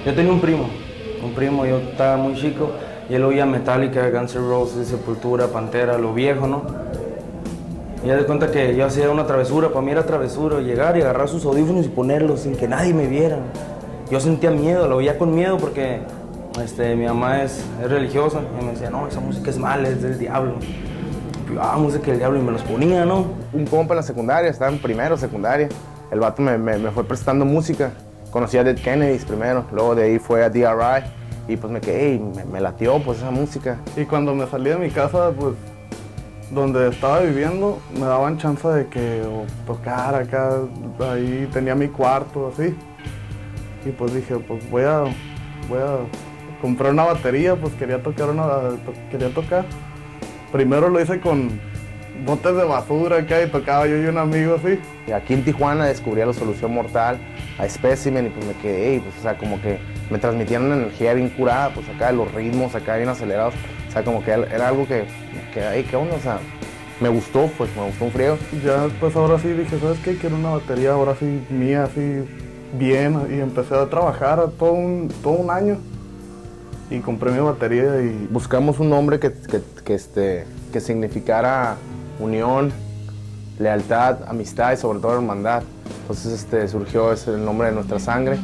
Yo tenía un primo, yo estaba muy chico y él oía Metallica, Guns N' Roses, Sepultura, Pantera, lo viejo, ¿no? Y ya de cuenta que yo hacía una travesura, para mí era travesura, llegar y agarrar sus audífonos y ponerlos sin que nadie me viera. Yo sentía miedo, lo oía con miedo porque mi mamá es religiosa y me decía, no, esa música es mala, es del diablo. Y yo, música del diablo, y me los ponía, ¿no? Un compa en la secundaria, estaba en primero, secundaria, el vato me fue prestando música. Conocí a Dead Kennedys primero, luego de ahí fue a DRI y pues me quedé y me latió pues esa música. Y cuando me salí de mi casa, pues donde estaba viviendo, me daban chance de que tocar acá, ahí tenía mi cuarto, así. Y pues dije, pues voy a comprar una batería, pues quería tocar. Primero lo hice con botes de basura acá y tocaba yo y un amigo así. Y aquí en Tijuana descubrí a La Solución Mortal, a Specimen y pues me quedé, y pues o sea, como que me transmitían una energía bien curada, pues acá los ritmos acá bien acelerados, o sea, como que era algo que ¿qué onda? O sea, me gustó, pues me gustó un friego. Ya después ahora sí dije, ¿sabes qué? Quiero una batería ahora sí mía, así bien, y empecé a trabajar todo un año y compré mi batería y buscamos un nombre que significara unión, lealtad, amistad y sobre todo hermandad. Entonces surgió el nombre de nuestra sangre.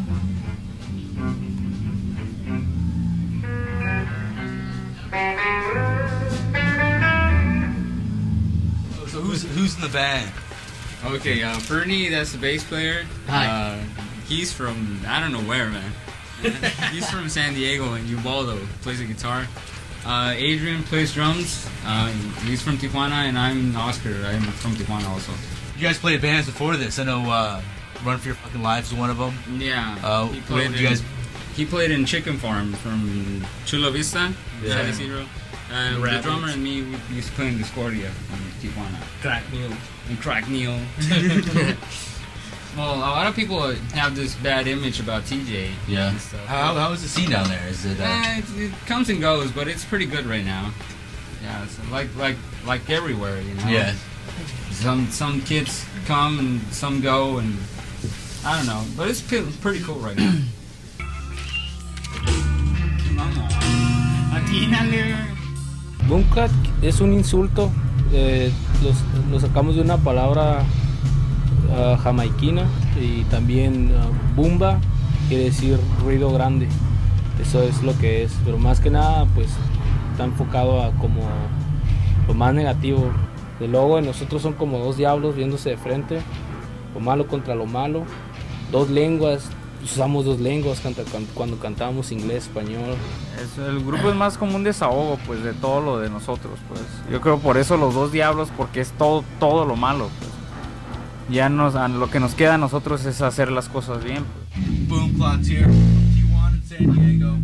So who's in the band? Okay, Bernie, that's the bass player. Hi. He's from, I don't know where, man. He's from San Diego, and Ubaldo plays the guitar. Adrian plays drums. He's from Tijuana, and I'm Oscar. I'm from Tijuana also. You guys played bands before this. I know Run For Your Fucking Lives is one of them. Yeah. He played in Chicken Farm from Chula Vista, San Isidro. The drummer and me, we used to play in Discordia from Tijuana. Crack Neil. And Crack Neil. Well, a lot of people have this bad image about TJ. Yeah. And stuff. How is the scene down there? Is it? It comes and goes, but it's pretty good right now. Yeah, it's like everywhere, you know. Yeah. Some kids come and some go, and I don't know, but it's pretty cool right now. Boomcat es un insulto, lo sacamos de una palabra jamaiquina y también bumba quiere decir ruido grande, eso es lo que es, pero más que nada pues está enfocado a como lo más negativo. El logo de nosotros son como dos diablos viéndose de frente, lo malo contra lo malo, dos lenguas, usamos dos lenguas cuando cantábamos inglés, español. El grupo es más como un desahogo pues de todo lo de nosotros, pues yo creo por eso los dos diablos, porque es todo lo malo, pues. Ya lo que nos queda a nosotros es hacer las cosas bien. Boom Clots here, Tijuana and San Diego.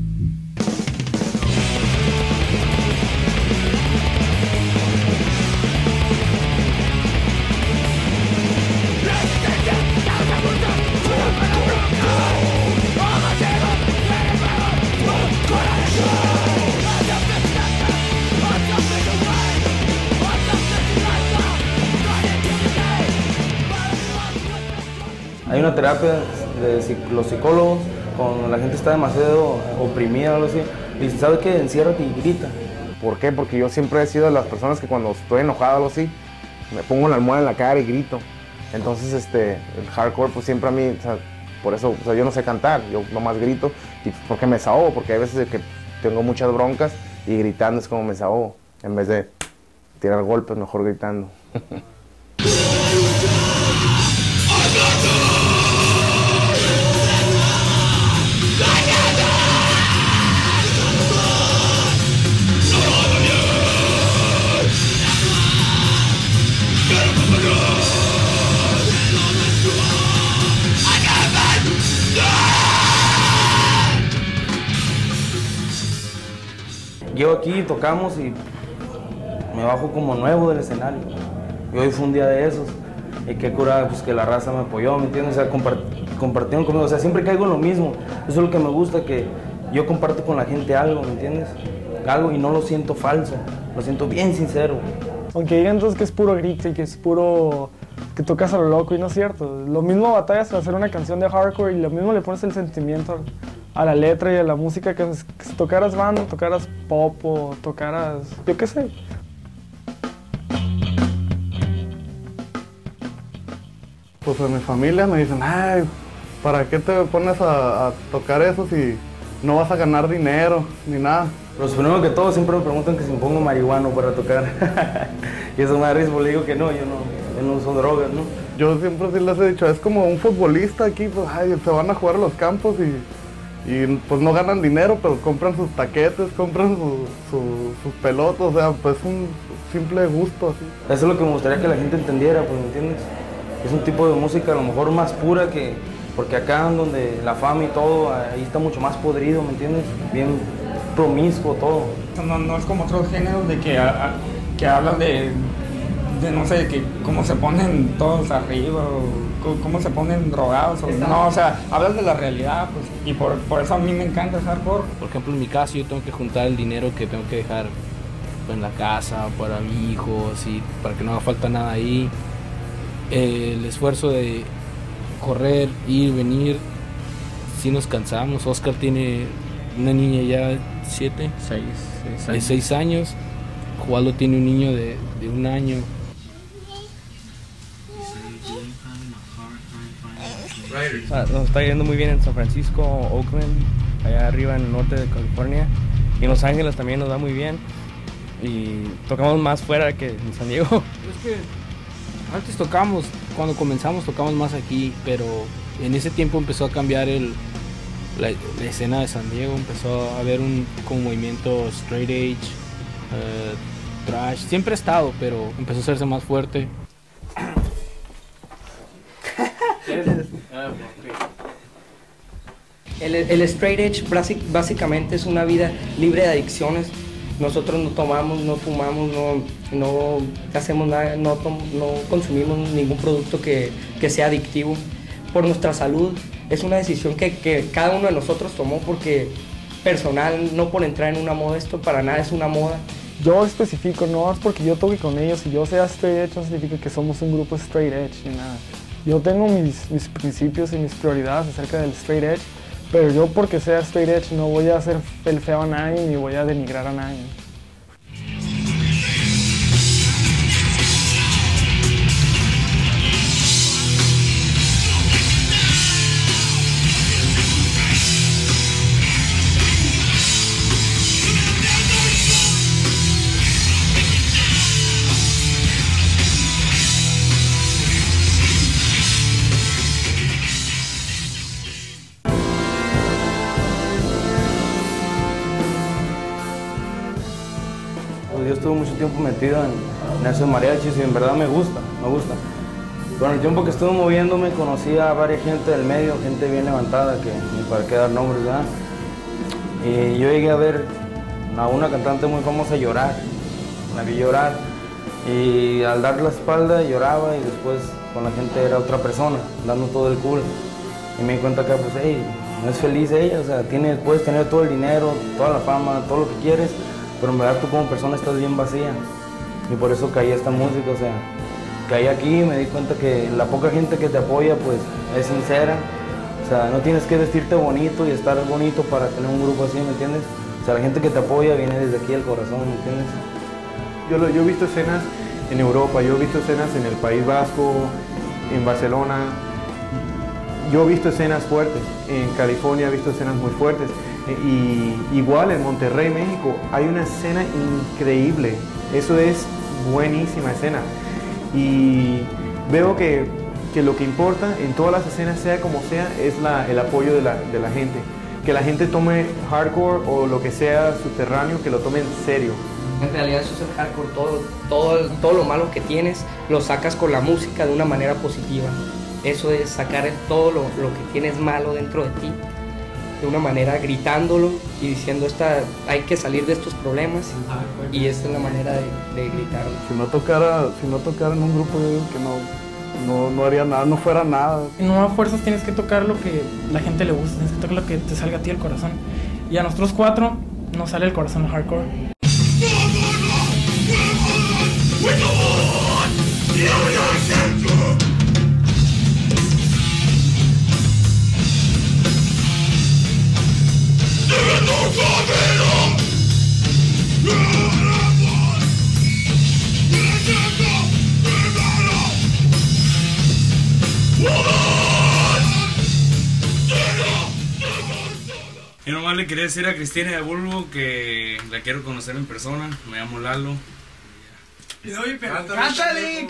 Hay una terapia de los psicólogos cuando la gente está demasiado oprimida o algo así. Y dicen, ¿sabe qué? Enciérrate y grita. ¿Por qué? Porque yo siempre he sido de las personas que cuando estoy enojado o algo así, me pongo la almohada en la cara y grito. Entonces el hardcore pues siempre a mí, o sea, por eso, o sea, yo no sé cantar, yo nomás grito. Y porque me desahogo, porque hay veces que tengo muchas broncas y gritando es como me desahogo. En vez de tirar golpes, mejor gritando. Llego aquí, tocamos y me bajo como nuevo del escenario. Y hoy fue un día de esos. Y qué curada, pues que la raza me apoyó, ¿me entiendes? O sea, compartieron conmigo. O sea, siempre caigo en lo mismo. Eso es lo que me gusta, que yo comparto con la gente algo, ¿me entiendes? Algo y no lo siento falso, lo siento bien sincero. Aunque digan entonces que es puro grito y que es puro... que tocas a lo loco y no es cierto. Lo mismo batallas para hacer una canción de hardcore y lo mismo le pones el sentimiento a la letra y a la música, que si tocaras banda, tocaras pop o tocaras, yo qué sé. Pues en mi familia me dicen, ay, ¿para qué te pones a tocar eso si no vas a ganar dinero ni nada? Pues primero que todo siempre me preguntan que si me pongo marihuano para tocar. Y eso me da risa, le digo que no, yo no uso drogas, ¿no? Yo siempre sí les he dicho, es como un futbolista aquí, pues ay, se van a jugar a los campos y pues no ganan dinero, pero compran sus taquetes, compran sus pelotas, o sea, pues un simple gusto así. Eso es lo que me gustaría que la gente entendiera, pues, ¿me entiendes? Es un tipo de música a lo mejor más pura que... Porque acá donde la fama y todo, ahí está mucho más podrido, ¿me entiendes? Bien promiscuo todo. No es como otros géneros de que hablan de no sé, que cómo se ponen todos arriba o cómo se ponen drogados. No, o sea, hablan de la realidad, pues, y por eso a mí me encanta el hardcore. Por ejemplo, en mi caso yo tengo que juntar el dinero que tengo que dejar en la casa para mi hijo, así, para que no haga falta nada ahí. El esfuerzo de correr, ir, venir, sí nos cansamos. Oscar tiene una niña ya 6 años. Juan tiene un niño de 1 año. Nos está yendo muy bien en San Francisco, Oakland, allá arriba en el norte de California, y en Los Ángeles también nos va muy bien, y tocamos más fuera que en San Diego. Es que antes cuando comenzamos tocamos más aquí, pero en ese tiempo empezó a cambiar la escena de San Diego, empezó a haber un como movimiento straight edge, thrash, siempre ha estado, pero empezó a hacerse más fuerte. El straight edge básicamente es una vida libre de adicciones. Nosotros no tomamos, no fumamos, no hacemos nada, no consumimos ningún producto que sea adictivo. Por nuestra salud es una decisión que cada uno de nosotros tomó, porque personal, no por entrar en una moda, esto para nada es una moda. Yo especifico, no es porque yo toque con ellos y yo sea straight edge, no significa que somos un grupo straight edge ni nada. Yo tengo mis principios y mis prioridades acerca del straight edge, pero yo porque sea straight edge no voy a hacer el feo a nadie ni voy a denigrar a nadie. Yo estuve mucho tiempo metido en eso de mariachis y en verdad me gusta. Con el tiempo que estuve moviéndome conocí a varias gente del medio, gente bien levantada, que ni para qué dar nombres, ¿verdad? Y yo llegué a ver a una cantante muy famosa llorar, la vi llorar, y al dar la espalda lloraba y después con la gente era otra persona, dando todo el cool. Y me di cuenta que pues, hey, no es feliz ella, o sea, puedes tener todo el dinero, toda la fama, todo lo que quieres, pero en verdad tú como persona estás bien vacía. Y por eso caí a esta música, o sea, caí aquí y me di cuenta que la poca gente que te apoya pues es sincera. O sea, no tienes que vestirte bonito y estar bonito para tener un grupo así, ¿me entiendes? O sea, la gente que te apoya viene desde aquí al corazón, ¿me entiendes? Yo he visto escenas en Europa, yo he visto escenas en el País Vasco, en Barcelona. Yo he visto escenas fuertes, en California he visto escenas muy fuertes. Y igual en Monterrey, México, hay una escena increíble. Eso es buenísima escena. Y veo que lo que importa en todas las escenas, sea como sea, es el apoyo de la gente. Que la gente tome hardcore o lo que sea subterráneo, que lo tome en serio. En realidad eso es el hardcore, todo lo malo que tienes lo sacas con la música de una manera positiva. Eso es sacar todo lo que tienes malo dentro de ti, de una manera gritándolo y diciendo hay que salir de estos problemas, y esta es la manera de gritarlo. Si no tocara en un grupo, yo digo que no haría nada, no fuera nada. No a fuerzas tienes que tocar lo que la gente le gusta, tienes que tocar lo que te salga a ti el corazón. Y a nosotros 4 nos sale el corazón el hardcore. Yo nomás le quería decir a Cristina de Bulbo que la quiero conocer en persona. Me llamo Lalo. Oye, pero cántale.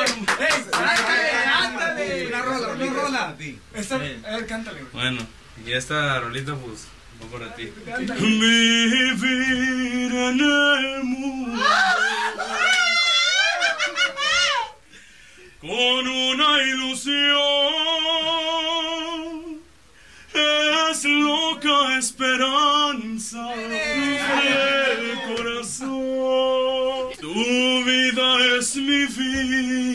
Una rola. A ver, cántale. Bueno, y esta rolita pues va para ti. Vivir en el mundo con una ilusión es loca esperanza del corazón. Tu vida es mi vida.